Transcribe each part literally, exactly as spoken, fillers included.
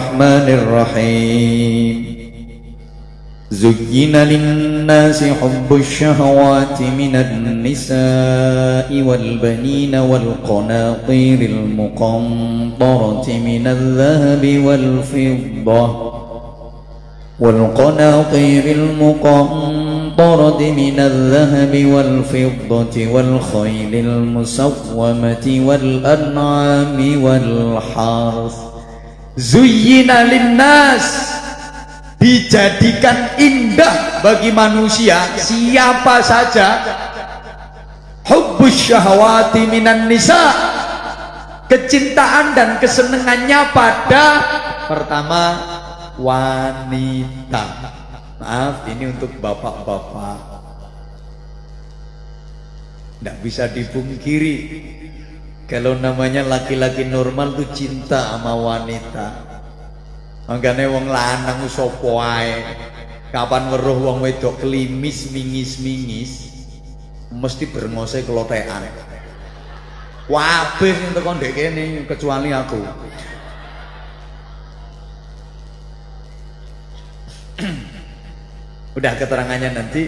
Bismillahirrahmanirrahim. Zuyyina lin-nasi hubbus syahawati minan nisa'i wal banina wal qanatiril muqantarati minadh dhahabi wal fiddah wal qanatiril muqantarati minadh dhahabi wal fiddati wal khaylil musawwamati wal an'ami wal harth. Zuyyina lin-nas, dijadikan indah bagi manusia siapa saja, hubbus syahawati minan nisa, kecintaan dan kesenangannya pada pertama wanita. Maaf, ini untuk bapak-bapak, tidak bisa dipungkiri kalau namanya laki-laki normal tuh cinta sama wanita. Makanya wong lanang sapa ae kapan weruh wong wedok klimis mingis-mingis mesti berngose kelotekan. Kabeh sing teko ndek kene kecuali aku. Udah keterangannya nanti.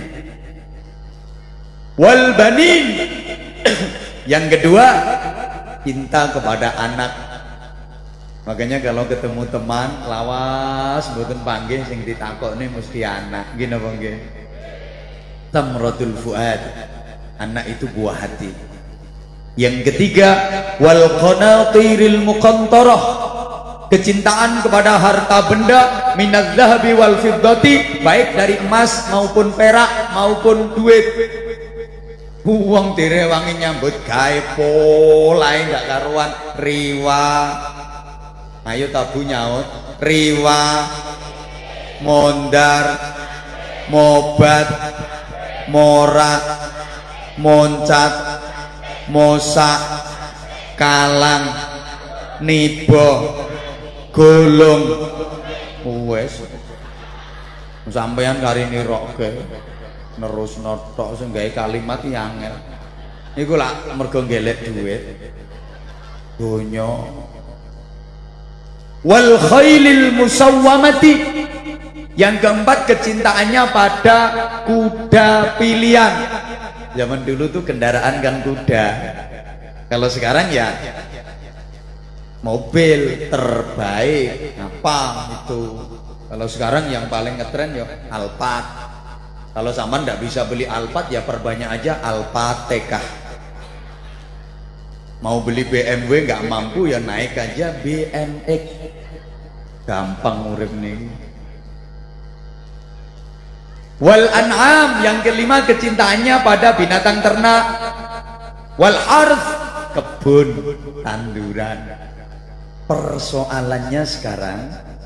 Wal banin. Yang kedua, cinta kepada anak. Makanya kalau ketemu teman lawas mboten panggih sing ditakokne mesti anak. Nggih napa nggih? Tamratul fuad. Anak itu buah hati. Yang ketiga, wal qanatiril muqantarah. Kecintaan kepada harta benda minadz dzahabi wal fiddati, baik dari emas maupun perak maupun duit. Wong direwangi nyambut gawe polahe ndak karuan, riwa. Ayo tabu nyaut, riwa, mondar, mobat, morat, moncat, mosak, kalang, nibo, golong. Wes sampeyan kari nirokke nerus notok sing gawe kalimat iki angel. Iku lak mergo ngelek duit. Donya wal khailil musawwamati. Yang keempat, kecintaannya pada kuda pilihan. Zaman dulu tuh kendaraan kan kuda. Kalau sekarang ya mobil terbaik. Apa itu? Kalau sekarang yang paling ngetren ya Alphard. Kalau zaman nggak bisa beli Alphard ya perbanyak aja Alphateka. Mau beli B M W nggak mampu ya naik aja B M X. Gampang urip nih. Wal an'am, yang kelima kecintaannya pada binatang ternak. Wal harth, kebun tanduran. Persoalannya sekarang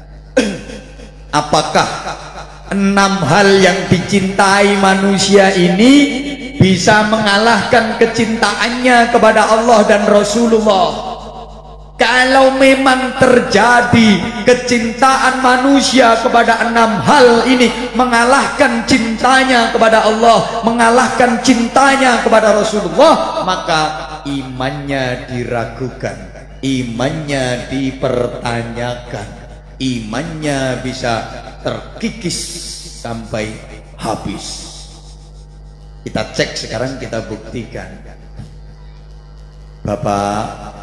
apakah enam hal yang dicintai manusia ini bisa mengalahkan kecintaannya kepada Allah dan Rasulullah? Kalau memang terjadi kecintaan manusia kepada enam hal ini mengalahkan cintanya kepada Allah, mengalahkan cintanya kepada Rasulullah, maka imannya diragukan, imannya dipertanyakan, imannya bisa terkikis sampai habis. Kita cek sekarang, kita buktikan. Bapak,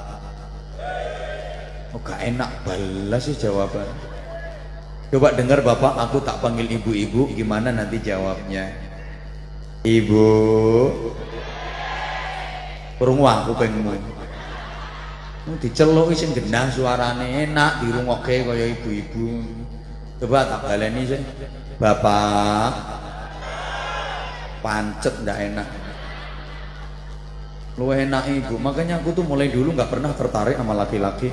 oh gak enak balas sih jawaban. Coba dengar Bapak, aku tak panggil ibu-ibu, gimana nanti jawabnya? Ibu, krungu aku pengen diceluk sing genah suarane enak dirungokke kaya ibu-ibu. Coba tak baleni sih. Bapak, pancet ndak enak. Lu enak ibu, makanya aku tuh mulai dulu nggak pernah tertarik sama laki-laki.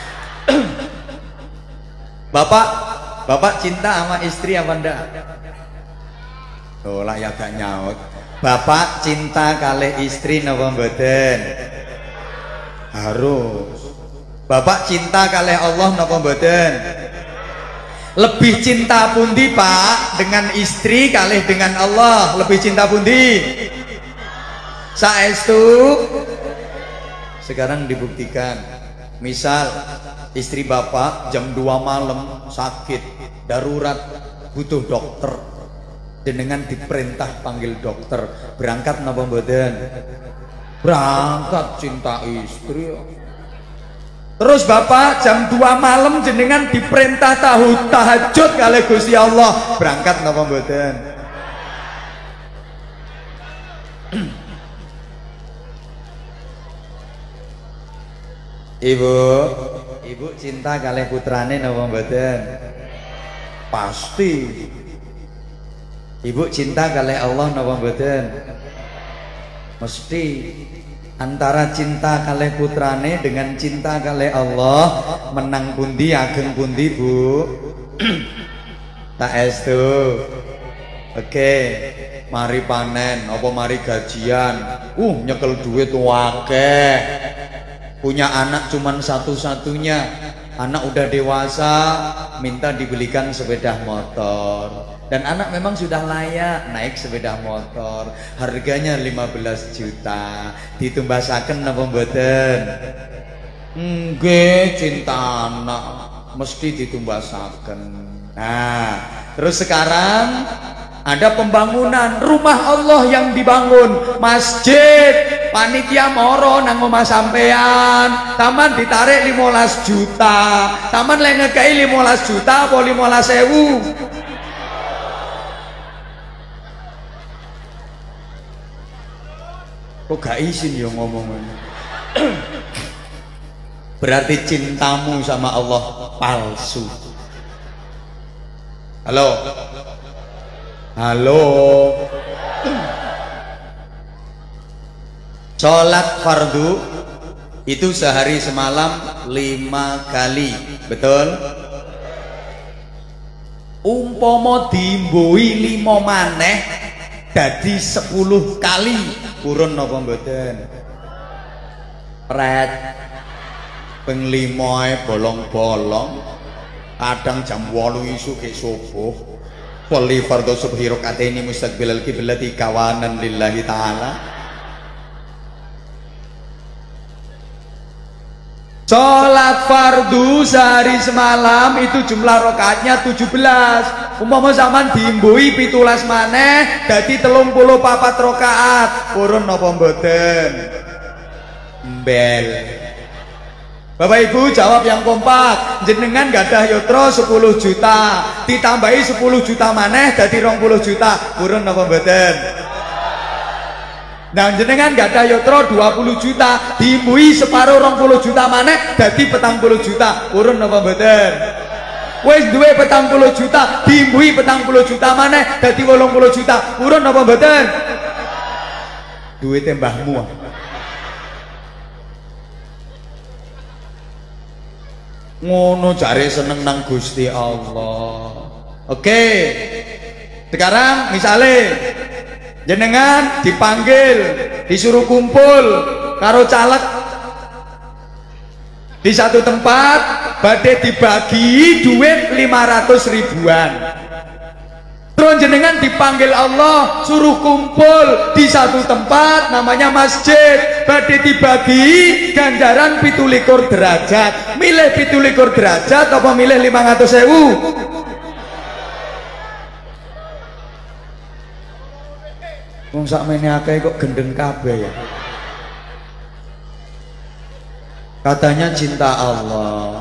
Bapak, bapak cinta sama istri apa ndak? Oh lah ya gak nyaut. Bapak cinta kali istri napa mboten? Harus. Bapak cinta kali Allah napa mboten? Lebih cinta pundi Pak dengan istri kalih dengan Allah? Lebih cinta pundi? Saestu. Sekarang dibuktikan. Misal istri bapak jam dua malam sakit darurat butuh dokter, jenengan diperintah panggil dokter, berangkat napa mboten? Berangkat, cinta istri. Terus bapak jam dua malam jenengan diperintah tahu tahajud kali Gusti Allah, berangkat napa mboten? Ibu, ibu cinta kali putrane napa mboten? Pasti. Ibu cinta kali Allah napa mboten? Mesti. Antara cinta kali putrane dengan cinta kali Allah, menang pundi ageng pundi Bu? Tak estu. Oke, mari panen apa mari gajian, uh nyekel duit wakeh. Punya anak cuman satu-satunya, anak udah dewasa minta dibelikan sepeda motor, dan anak memang sudah layak naik sepeda motor, harganya lima belas juta. Ditumbasaken napa mboten? Nggih, cinta anak mesti ditumbasaken. Nah, terus sekarang ada pembangunan rumah Allah yang dibangun, masjid, panitia moro nang omah sampean, taman ditarik limolas juta, taman lek ngekei limolas juta apa limolas ewu? Kok gak izin ya ngomong? Berarti cintamu sama Allah palsu. Halo? Halo? Sholat fardu itu sehari semalam lima kali, betul? Umpomo dimbui limo maneh dadi sepuluh kali, purun napa mboten? Pret ping limoe bolong-bolong, kadang jam wolu isuk ke subuh. Wali fardhu subhi rakaataini mustaqbilal qiblati kawanan lillahi ta'ala. Sholat fardu sehari semalam itu jumlah rakaatnya tujuh belas. Umpama zaman diimbui pitulas maneh dadi telung puluh papat rakaat, purun napa mboten? Mbel. Bapak Ibu jawab yang kompak. Jenengan gadah yotro sepuluh juta, ditambahi sepuluh juta maneh dadi rong puluh juta, purun napa mboten? Nah jenengan gadah yotro dua puluh juta, diimbui separuh rong puluh juta maneh dadi petang puluh juta, purun napa mboten? Wis duwe petang puluh juta, diimbui petang puluh juta maneh dadi wolung puluh juta, purun napa mboten? Duwite mbahmu. Ngono jare seneng nang Gusti Allah. Oke, sekarang misalnya jenengan dipanggil, disuruh kumpul karo caleg di satu tempat, badhe dibagi duit lima ratus ribuan. Terus jenengan dipanggil Allah suruh kumpul di satu tempat namanya masjid, badhe dibagi ganjaran pitulikur derajat. Milih pitulikur derajat apa milih lima ratus ewu? Wong sakmene akeh kok gendeng kabeh ya. Katanya cinta Allah.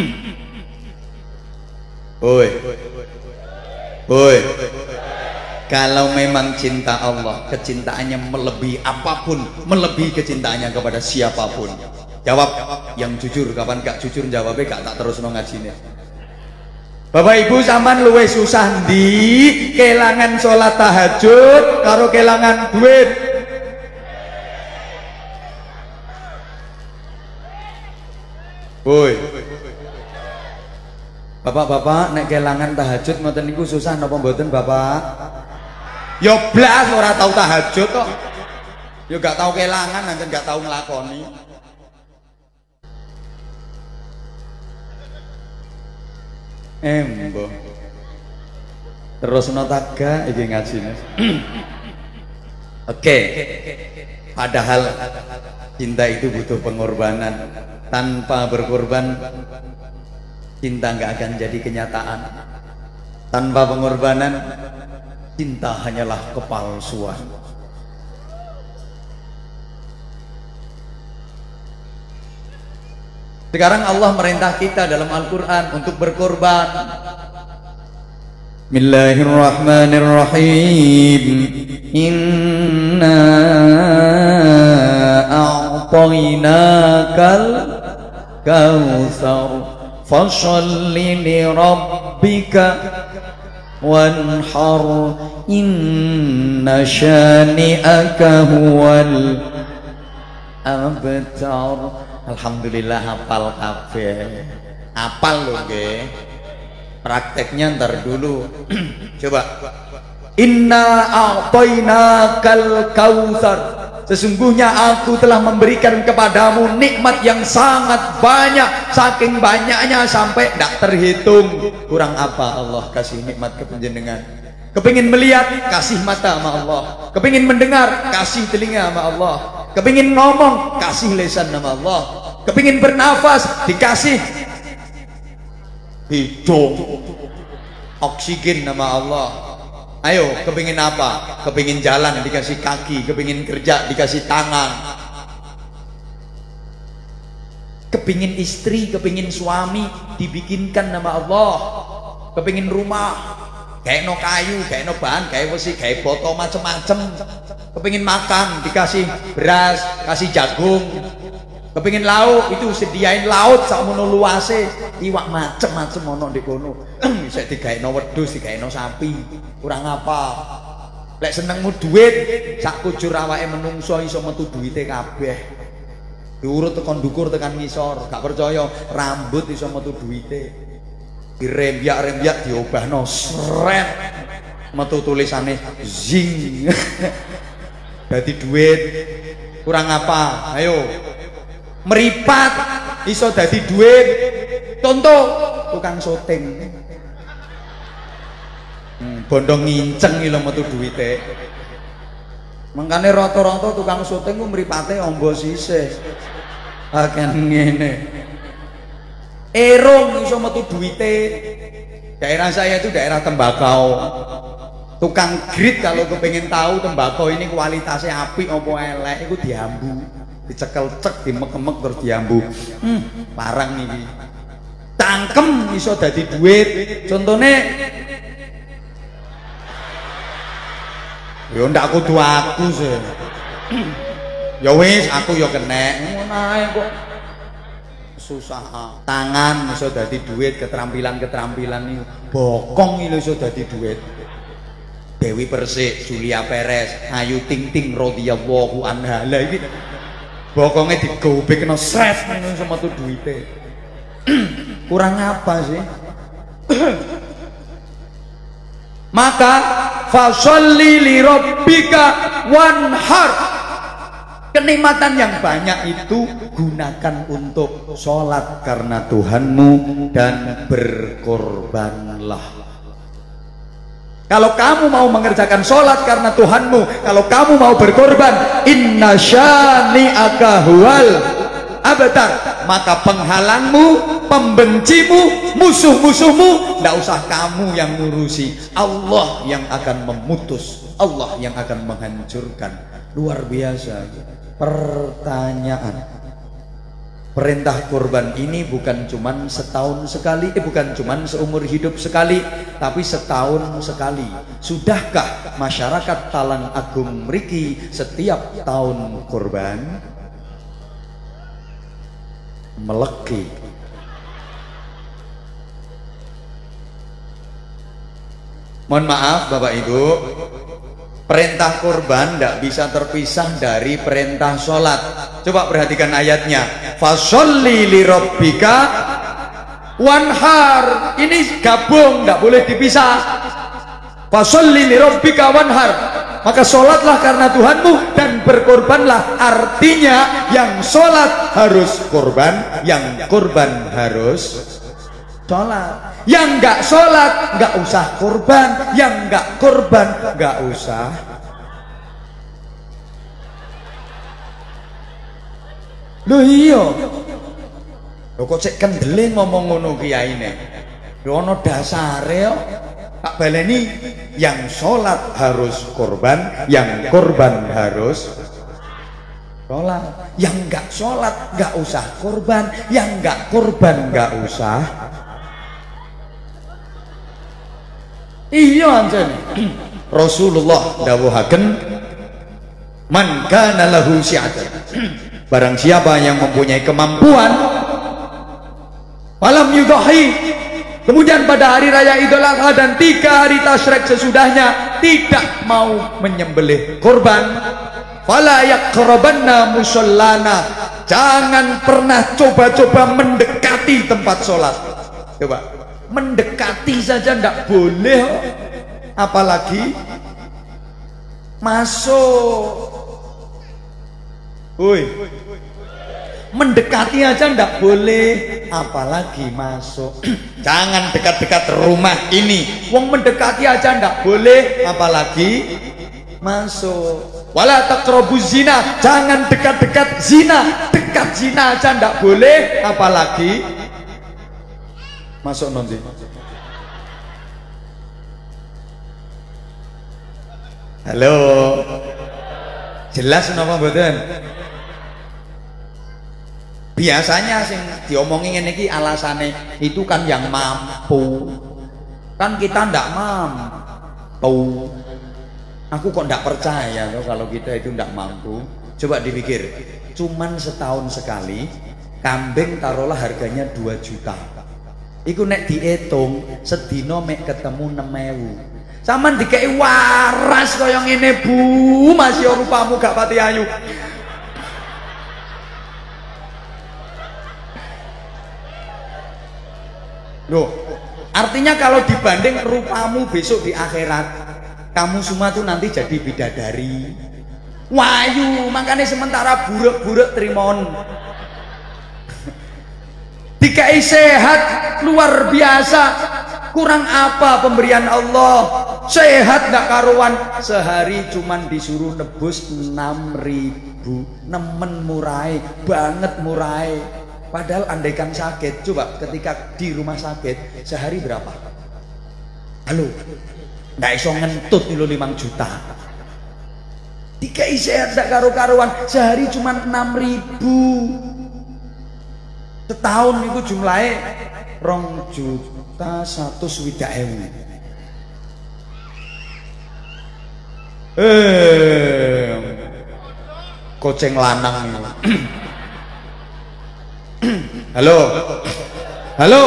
Oi. Oi. Kalau memang cinta Allah, kecintaannya melebihi apapun, melebihi kecintaannya kepada siapapun. Jawab yang jujur, kapan gak jujur jawabnya gak tak terus ngajine. Bapak Ibu sampean luwih susah ndi kelangan sholat tahajud karo kelangan duit? Woi. Bapak-bapak nek kelangan tahajud ngoten niku susah napa mboten Bapak? Ya blas ora tau tahajud kok. Ya gak tau kelangan nanti gak tau nglakoni. Embo. Terus notaga iki ngajine. Oke. Padahal cinta itu butuh pengorbanan. Tanpa berkorban cinta nggak akan jadi kenyataan. Tanpa pengorbanan, cinta hanyalah kepalsuan. Sekarang Allah merintah kita dalam Al-Quran untuk berkorban. Bismillahirrahmanirrahim. Inna a'tainakal kautsar fasholli li rabbika wanhar inna syani'aka huwal abtar. Alhamdulillah hafal kabeh. Hafal lho nggih. Prakteknya ntar dulu. Coba. Inna a'tainakal kautsar. Sesungguhnya aku telah memberikan kepadamu nikmat yang sangat banyak, saking banyaknya sampai tidak terhitung. Kurang apa Allah kasih nikmat ke panjenengan? Kepingin melihat, kasih mata sama Allah. Kepingin mendengar, kasih telinga sama Allah. Kepingin ngomong, kasih lisan nama Allah. Kepingin bernafas, dikasih hidung, oksigen nama Allah. Ayo, kepingin apa? Kepingin jalan, dikasih kaki. Kepingin kerja, dikasih tangan. Kepingin istri, kepingin suami, dibikinkan nama Allah. Kepingin rumah, kayak no kayu, kayak no bahan, kayak besi, kayak botol macem-macem. Kepingin makan, dikasih beras, kasih jagung. Kepingin lauk, itu sediain laut sakmono luase, iwak macem-macem ono di kono. Bisa digaekno wedhus, digaekno sapi. Kurang apa? Lek senengmu duit, sak kujur awake menungso iso metu duwite kabeh. Diurut tekan ndukur tekan ngisor, gak percaya rambut iso metu duwite. Dirembiak-rembiak diobahno sret. Metu tulisane zing. Dadi duit. Kurang apa? Ayo. Meripat iso dadi duit. Contoh tukang syuting. Hmm, bondo nginceng lho metu duwite. Mangkane rata-rata tukang syuting ku mripate amba sisih. Akan ngene. Erong iso metu duwite. Daerah saya itu daerah tembakau. Tukang grit kalau kepengen tahu tembakau ini kualitasnya apik apa elek iku diambu. Dicekel cek dimek-mek terus diambu. Hmm, parang iki. Cangkem iso dadi duit. Contone yo ndak kudu aku sih. Ya wis aku yo kenek. Ngono ae kok. Susah. Tangan iso dadi duit, keterampilan-keterampilan iki. Bokong iki iso dadi duit. Dewi Persik, Julia Perez, Ayu Ting Ting radhiyallahu anha. Lah iki bokonge digobek kena sret ngono sama tuh duite. Kurang apa sih? Maka fasholli li rabbika wanhar. Kenikmatan yang banyak itu gunakan untuk sholat karena Tuhanmu dan berkorbanlah. Kalau kamu mau mengerjakan sholat karena Tuhanmu, kalau kamu mau berkorban, inna syani'aka huwal abtar, maka penghalangmu, pembencimu, musuh-musuhmu, tidak usah kamu yang ngurusi. Allah yang akan memutus, Allah yang akan menghancurkan. Luar biasa. Pertanyaan, perintah kurban ini bukan cuman setahun sekali, eh bukan cuman seumur hidup sekali, tapi setahun sekali. Sudahkah masyarakat Talang Agung mriki setiap tahun kurban? Meleki. Mohon maaf Bapak Ibu, perintah kurban tidak bisa terpisah dari perintah sholat. Coba perhatikan ayatnya. Fasholli li rabbika wanhar. Ini gabung, tidak boleh dipisah. Fasholli li rabbika wanhar. Maka sholatlah karena Tuhanmu dan berkorbanlah. Artinya yang sholat harus kurban, yang kurban harus sholat. Yang nggak sholat nggak usah kurban, yang nggak kurban nggak usah. Loh iya, Lho kok cek kendele ngomong ngono kiyaine. Lho ana dasare kok. Tak baleni, yang sholat harus korban, yang korban harus sholat. Yang enggak sholat enggak usah korban, yang enggak korban enggak usah. Iya anjen. Rasulullah dawuhaken, man kana lahu syi'atun. Barang siapa yang mempunyai kemampuan, falam yudhahi, kemudian pada hari raya Idul Adha dan tiga hari tasyrik sesudahnya tidak mau menyembelih korban, fala yaqrabanna musallana, jangan pernah coba-coba mendekati tempat sholat. Coba mendekati saja tidak boleh, apalagi masuk. Woi, mendekati aja tidak boleh, apalagi masuk. Jangan dekat-dekat rumah ini, wong mendekati aja tidak boleh, apalagi masuk. Wala taqrabuz zina, jangan dekat-dekat zina, dekat zina aja tidak boleh, apalagi masuk nanti. Halo, jelas napa mboten? Biasanya sing diomongin ngene iki alasane itu kan yang mampu. Kan kita ndak mampu. Aku kok ndak percaya loh kalau kita itu ndak mampu. Coba dipikir, cuman setahun sekali kambing taruhlah harganya dua juta. Iku nek diitung sedina mek ketemu enam ewu. Saman dikei waras kaya ngene Bu, masih rupamu gak pati ayu. Loh, artinya kalau dibanding rupamu besok di akhirat, kamu semua tuh nanti jadi bidadari. Wayu, makanya sementara buruk-buruk trimon. Dikai sehat luar biasa. Kurang apa pemberian Allah? Sehat gak karuan. Sehari cuman disuruh nebus enam ribu. Nemen murai, banget murai. Padahal andaikan sakit, coba ketika di rumah sakit sehari berapa? Halo, nggak iso ngentut ilo limang juta. Dikai sehat gak karu-karuan, sehari cuma enam ribu. Setahun itu jumlahnya rong juta satu swidak ewu. Eh, koceng lanang ini. Halo, halo.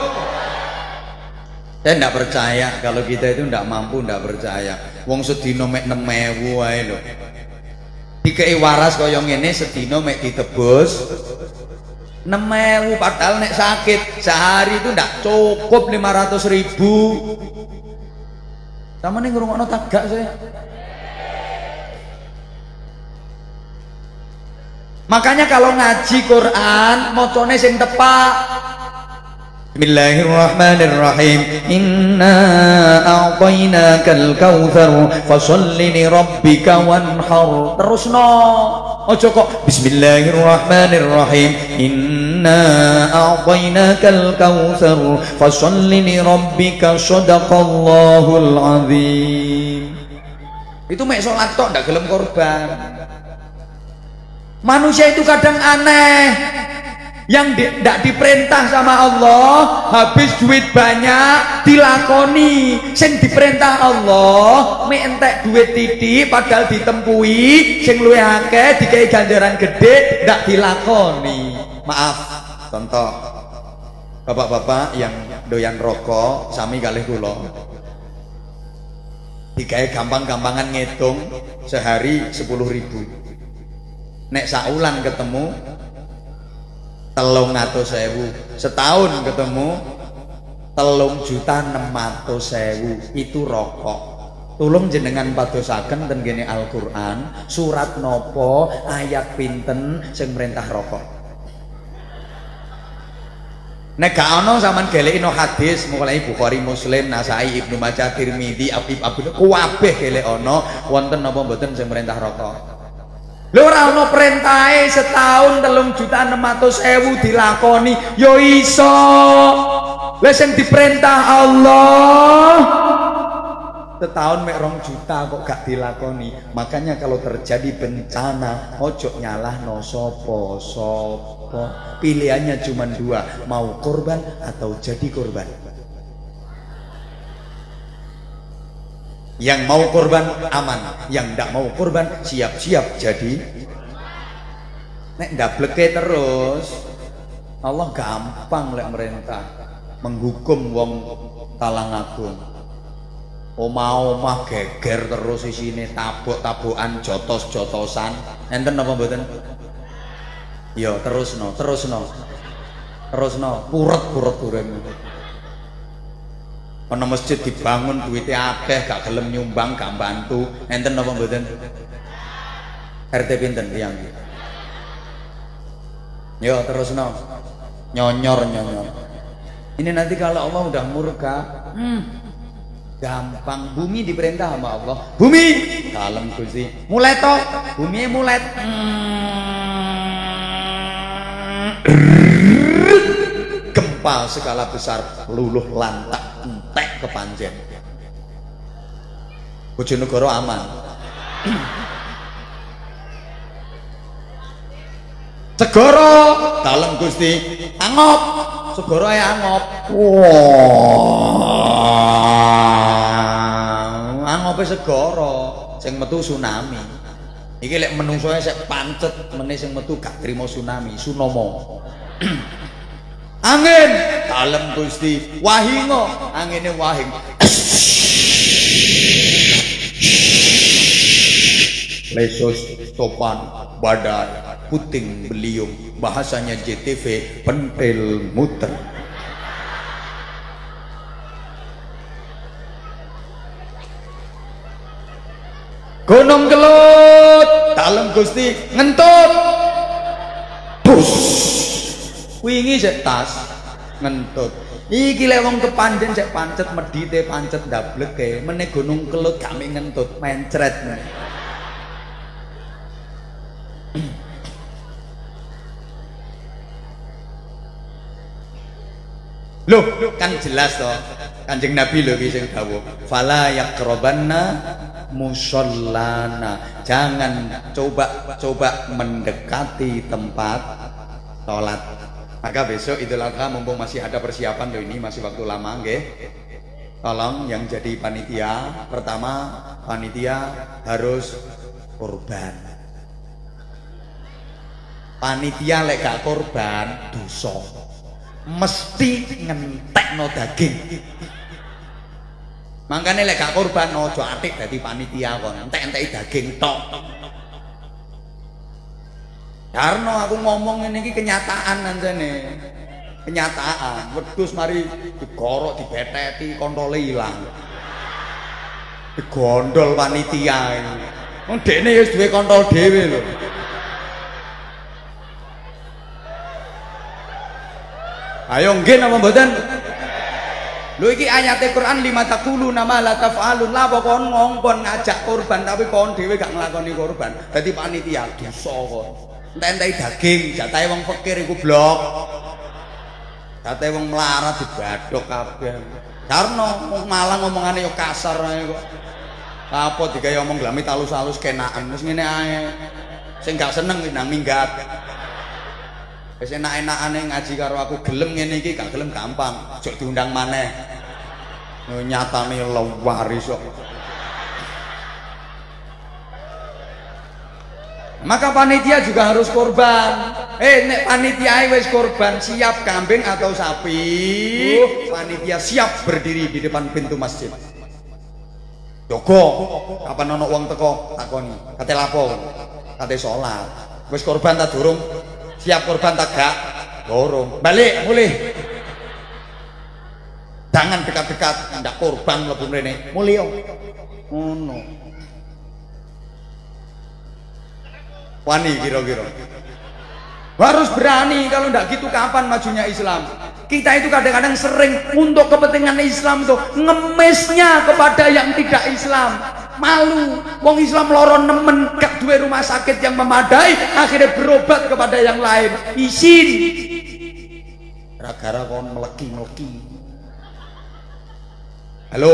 Saya tidak percaya kalau kita itu tidak mampu, tidak percaya. Wong sedino mek enam ewu ae lho. Dikei waras kaya ngene sedino mek ditebus enam ewu, padahal nek sakit sehari itu tidak cukup lima ratus ribu. Sama nih ngrungokno tagak saya. Makanya kalau ngaji Quran mocone sing tepak. Bismillahirrahmanirrahim. Inna a'tainakal kautsar fasholli li rabbika wanhar. Terusno. Ojo kok Bismillahirrahmanirrahim. Inna a'tainakal kautsar fasholli li rabbika shadaqallahul azim. Itu mek salat tok ndak gelem korban. Manusia itu kadang aneh, yang tidak di, diperintah sama Allah habis duit banyak dilakoni, sing diperintah Allah mek entek duit titik padahal ditempui sing luwih akeh dikai ganjaran gede ndak dilakoni. Maaf, contoh bapak-bapak yang doyan rokok sami kalih kula dikai gampang-gampangan ngitung sehari sepuluh ribu. Nek saulan ketemu telung atus sewu, setahun ketemu telung juta enam atus sewu. Itu rokok. Tolong jenengan padosaken ten kene Al-Qur'an surat nopo ayat pinten sing merintah rokok. Nek gak ono sampean gelekno hadis mulai Bukhari, Muslim, Nasai, Ibnu Majah, Tirmidzi, Abi Abu kabeh gelek ono wonten napa mboten sing merintah rokok. Lho ora ana perintahe setahun telung juta enam ratus ewu dilakoni yo iso. Lah sing diperintah Allah setahun mek rong juta kok gak dilakoni. Makanya kalau terjadi bencana ojo nyalahno sapa-sapa. Pilihannya cuma dua, mau korban atau jadi korban. Yang mau korban aman, yang tidak mau korban siap-siap jadi. Nek ndableke terus Allah gampang lek merintah menghukum wong Talangagung. Omah-omah geger terus isine tabok-tabokan, jotos-jotosan. Enten apa mboten? Ya terusno, terusno. Terusno, puret-puret urip. Ana masjid dibangun duitnya akeh gak gelem nyumbang gak bantu. Enten apa mboten? R T pinten tiyang? Yo terusno. Nyonyor nyonyor. Ini nanti kalau Allah udah murka, hmm, gampang. Bumi diperintah sama Allah. Bumi, kalem Gusti. Mulai toh, bumi mulai. Gempa skala besar, luluh lantak, entek kepanjen. Bojonegoro aman. Segoro dalem Gusti, angop. Segoro ya angop. Wow. Angope segoro, sing metu tsunami. Iki lek menungsoe sik pancet, meneh sing metu gak trimo tsunami, sunomo. Angin dalem Gusti, wahingo, angine wahing. Lesus, topan, badai, puting beliung, bahasanya J T V, pentil muter. Gunung Kelut, dalem Gusti, ngentut. Bus. Wingi sik tas, ngentut. Iki lek wong kepanjen sik pancet medhite pancet ndableke, meneh Gunung Kelut gak mik ngentut, mencret. Loh, kan jelas toh. Kanjeng Nabi lho iki sing dawuh, "Fala yaqrabanna musallana." Jangan coba-coba mendekati tempat sholat. Maka besok Idul Adha mumpung masih ada persiapan loh, ini masih waktu lama nggih. Tolong yang jadi panitia, pertama panitia harus korban. Panitia lek gak korban dosa. Mesti ngentekno daging. Makanya lek gak korban ojo atik dadi panitia kok entek-enteki daging tok. Karena aku ngomong ini iki kenyataan anjane. Kenyataan. Wedhus mari digorok, dibeteti, kontole ilang. Digondol panitia iki. Wong dekne wis duwe kontol dhewe lho. Ayo nggih napa mboten? Lho iki ayate Quran lima taqulu nama la taf'alun. Lah kon ngongkon ngajak korban tapi kon dhewe gak nglakoni korban. Dadi panitia dosa kon. Entek-enteki daging, jatahe wong fakir iku blok. Jatahe wong melarat dibadhok kabeh. Karno wong Malang ngomongane yo kasar ae kok. Apa digawe omong glamit halus-halus kenaan wis ngene ae. Sing gak seneng nang minggat. Wis enak-enakane ngaji karo aku gelem ngene iki gak gelem gampang, aja diundang maneh. Nyatane lewaris kok. Maka panitia juga harus korban. Eh nek panitia wis korban, siap kambing atau sapi, panitia siap berdiri di depan pintu masjid. Joko, kapan ono wong teko takoni, kate lapo? Kate salat. Wis korban ta durung? Siap korban tak gak? Dorong. Balik, mulih. Jangan dekat-dekat, ndak korban mlebu mrene. Mulih. Ngono. Wani kira-kira. Harus berani, kalau ndak gitu kapan majunya Islam? Kita itu kadang-kadang sering untuk kepentingan Islam tuh ngemisnya kepada yang tidak Islam. malu. Wong Islam loro nemen gak duwe rumah sakit yang memadai, akhirnya berobat kepada yang lain. Isin. Gara-gara kon meleki-meleki. Halo.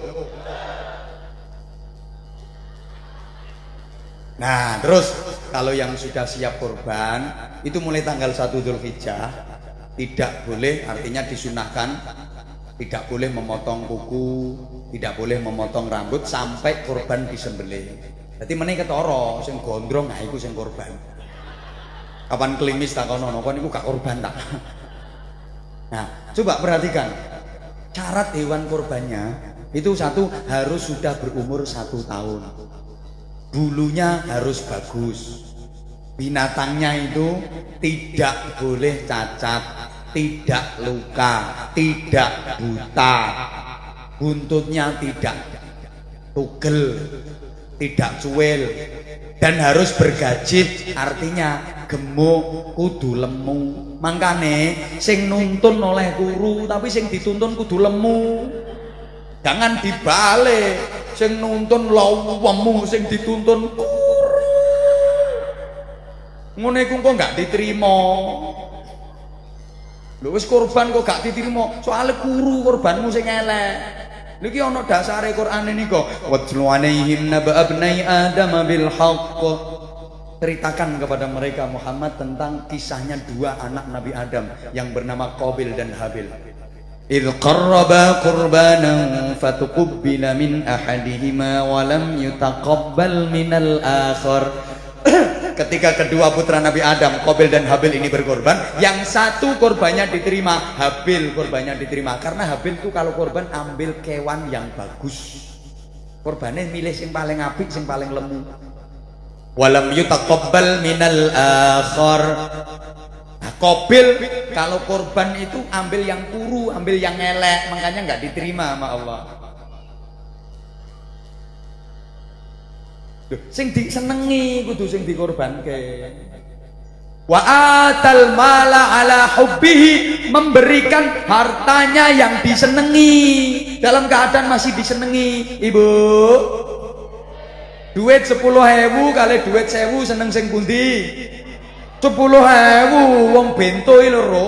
Nah, terus kalau yang sudah siap kurban itu mulai tanggal satu Dzulhijjah tidak boleh, artinya disunahkan tidak boleh memotong kuku, tidak boleh memotong rambut sampai kurban disembelih. Jadi meneh ketara sing gondrong nah iku sing kurban. Kapan klimis takono kon iku gak kurban tak. Nah, coba perhatikan. Syarat hewan kurbannya itu satu harus sudah berumur satu tahun. Bulunya harus bagus. Binatangnya itu tidak boleh cacat, tidak luka, tidak buta. Buntutnya tidak tugel, tidak cuil, dan harus bergajit, artinya gemuk, kudu lemu. Mangkane sing nuntun oleh guru, tapi sing dituntun kudu lemu. Jangan dibalik, sing nuntun lawemu, sing dituntun guru. Ngono iku kok gak diterima. Lho wis kurban kok gak diterima, soalnya guru kurbanmu sing elek. Lha iki ana dasare Quran niku, watlu alaihim naba abnai adam bil haqq. Ceritakan kepada mereka Muhammad tentang kisahnya dua anak Nabi Adam yang bernama Qabil dan Habil. إذ قربا قربانا فتقبل من أحدهما ولم يتقبل من الآخر. Ketika kedua putra Nabi Adam, Qabil dan Habil ini berkorban, yang satu korbannya diterima, Habil korbannya diterima. Karena Habil itu kalau korban ambil kewan yang bagus, korbannya milih yang paling apik, yang paling lemu. Walam yutaqabbal minal akhar. Nah, Qabil kalau korban itu ambil yang kuru, ambil yang elek, makanya nggak diterima sama Allah. Duh, sing disenengi kudu sing dikorbanke. Wa atal mala ala hubbihi, memberikan hartanya yang disenengi dalam keadaan masih disenengi. Ibu, duit sepuluh ewu kali duit sewu seneng sing pundi? Sepuluh ewu wong bento iki loro.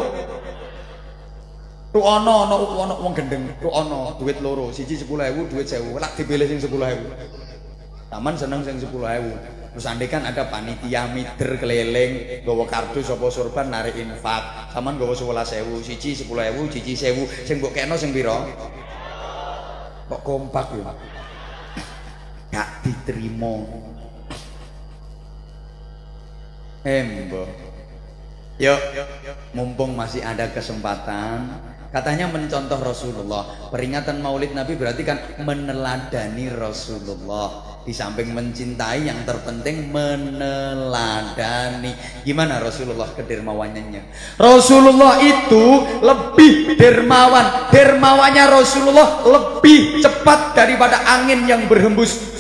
Tu ana ana ana wong gendeng, tu ana duit loro, siji sepuluh ewu, duit sewu. Lak dipilih sing sepuluh ewu. Taman seneng sing sepuluh ewu. Terus andekan ada panitia mider keliling nggawa kardus apa sorban narik infak. Saman nggawa sewelas ewu, siji sepuluh ewu, siji sewu. Sing mbok kekno sing pira? Kok kompak ya? Gak diterima. Embo, yuk, mumpung masih ada kesempatan, katanya mencontoh Rasulullah. Peringatan Maulid Nabi berarti kan meneladani Rasulullah. Di samping mencintai, yang terpenting meneladani. Gimana Rasulullah kedermawanannya? Rasulullah itu lebih dermawan. Dermawannya Rasulullah lebih cepat daripada angin yang berhembus.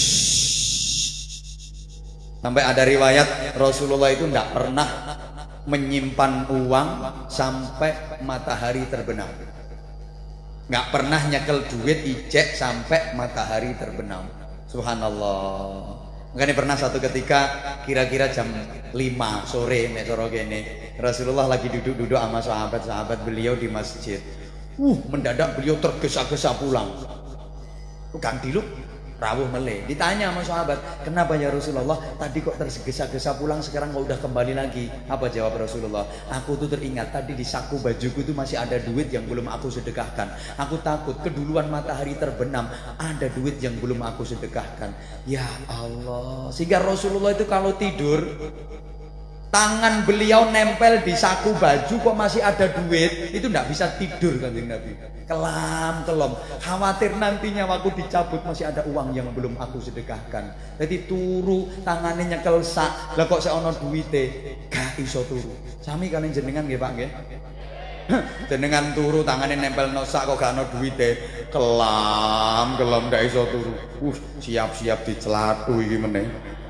Sampai ada riwayat Rasulullah itu tidak pernah menyimpan uang sampai matahari terbenam. Nggak pernah nyekel duit ijek sampai matahari terbenam. Subhanallah. Makanya pernah satu ketika kira-kira jam lima sore nek soro kene, Rasulullah lagi duduk-duduk sama sahabat-sahabat beliau di masjid. Uh, mendadak beliau tergesa-gesa pulang. Ganti lu rawuh meleh. Ditanya sama sahabat, kenapa ya Rasulullah? Tadi kok tergesa-gesa pulang, sekarang kok udah kembali lagi? Apa jawab Rasulullah? Aku tuh teringat tadi di saku bajuku itu masih ada duit yang belum aku sedekahkan. Aku takut keduluan matahari terbenam, ada duit yang belum aku sedekahkan. Ya Allah. Sehingga Rasulullah itu kalau tidur, tangan beliau nempel di saku baju kok masih ada duit, itu tidak bisa tidur Kanjeng Nabi. Kelam kelom, khawatir nantinya waktu dicabut masih ada uang yang belum aku sedekahkan. Jadi turu tangannya nyekel sak, lah kok seono duwite gak iso turu. Sami kalian jenengan nggih Pak nggih? Jenengan turu tangannya nempel no sak kok gak ono duwite, kelam kelom gak iso turu. Uh, siap-siap dicelatu iki meneh.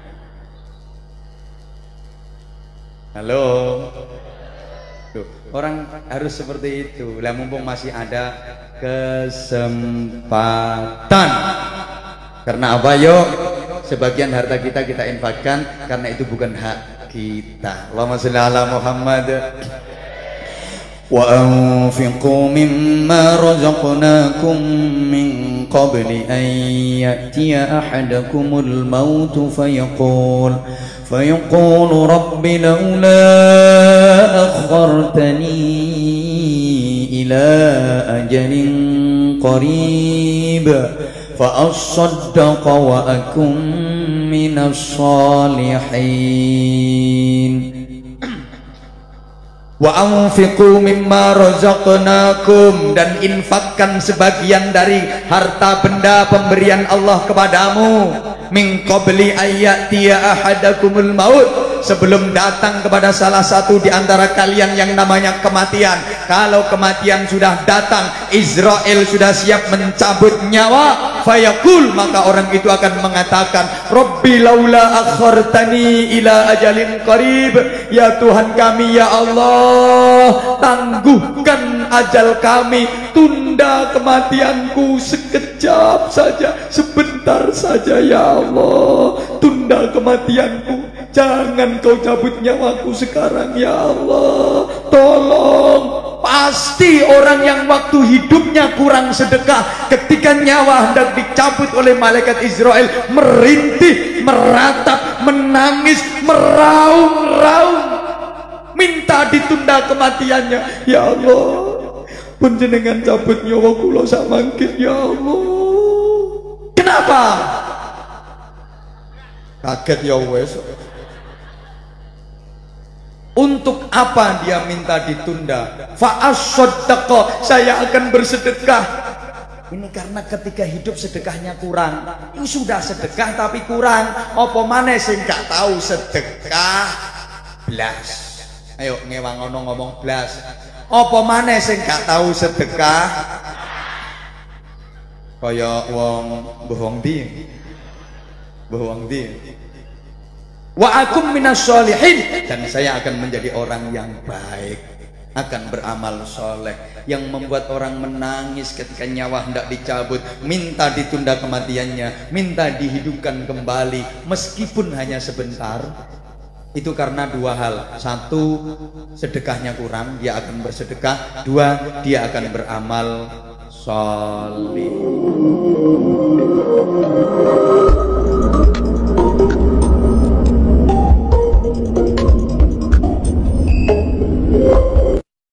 Halo. Tuh, orang harus seperti itu. Lah mumpung masih ada kesempatan. Karena apa? Yuk, sebagian harta kita kita infakkan karena itu bukan hak kita. Allahumma sholli ala Muhammad. Wa anfiqu mimma razaqnakum min qabli an ya'tiya ahadakumul maut fayaqul fayaqulu rabbi laula akhartani ila ajalin qarib fa asaddaqa wa akum minas salihin. Wa anfiqu mimma razaqnakum, dan infakkan sebagian dari harta benda pemberian Allah kepadamu, min qabli ayyatiya ahadakumul maut, sebelum datang kepada salah satu di antara kalian yang namanya kematian. Kalau kematian sudah datang, Israel sudah siap mencabut nyawa, fayaqul, maka orang itu akan mengatakan, Rabbi laula akhartani ila ajalin qarib, ya Tuhan kami, ya Allah, tangguhkan ajal kami, tunda kematianku sekejap saja, sebentar saja ya Allah, tunda kematianku, jangan kau cabut nyawaku sekarang ya Allah, tolong. Pasti orang yang waktu hidupnya kurang sedekah, ketika nyawa hendak dicabut oleh malaikat Israel, merintih, meratap, menangis, meraung-raung, minta ditunda kematiannya. Ya Allah, panjenengan cabut nyawa kula sak mangkin ya Allah. Kenapa? Kaget ya wes. Untuk apa dia minta ditunda? Fa'asaddaqa, saya akan bersedekah. Ini karena ketika hidup sedekahnya kurang. Ini sudah sedekah tapi kurang. Apa maneh sing gak tahu sedekah blas. Ayo ngewangono ngomong blas. Apa maneh sing gak tahu sedekah? Kaya wong bohong di. Bohong di. Wa akum minas sholihin, dan saya akan menjadi orang yang baik, akan beramal soleh. Yang membuat orang menangis ketika nyawa hendak dicabut, minta ditunda kematiannya, minta dihidupkan kembali meskipun hanya sebentar, itu karena dua hal. Satu, sedekahnya kurang, dia akan bersedekah. Dua, dia akan beramal soleh.